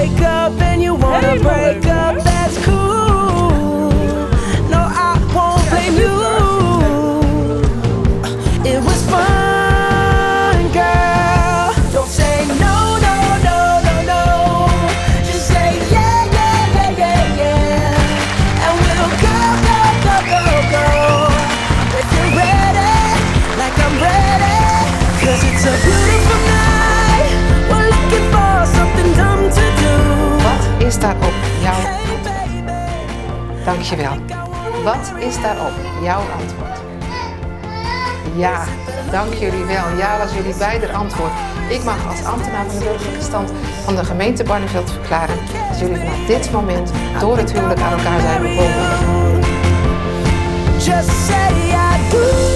break up and you wanna break up, that's cool. No, I won't blame you. It was fun, girl. Don't say no, no, no, no, no. Just say yeah, yeah, yeah, yeah, yeah. And we'll go, go, go, go, go. If you're ready, like I'm ready. 'Cause it's a beautiful night. We're looking for something dumb to do. Wat is daarop jouw antwoord? Dankjewel. Wat is daarop jouw antwoord? Ja, dank jullie wel. Ja was jullie beider antwoord. Ik mag als ambtenaar van de burgerlijke stand van de gemeente Barneveld verklaren dat jullie vanaf dit moment door het huwelijk aan elkaar zijn verbonden. Just say I do.